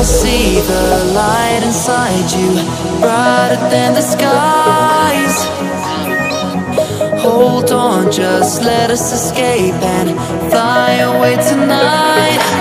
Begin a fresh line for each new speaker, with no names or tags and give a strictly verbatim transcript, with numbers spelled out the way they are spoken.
see the light inside you, brighter than the skies. Hold on, just let us escape and fly away tonight.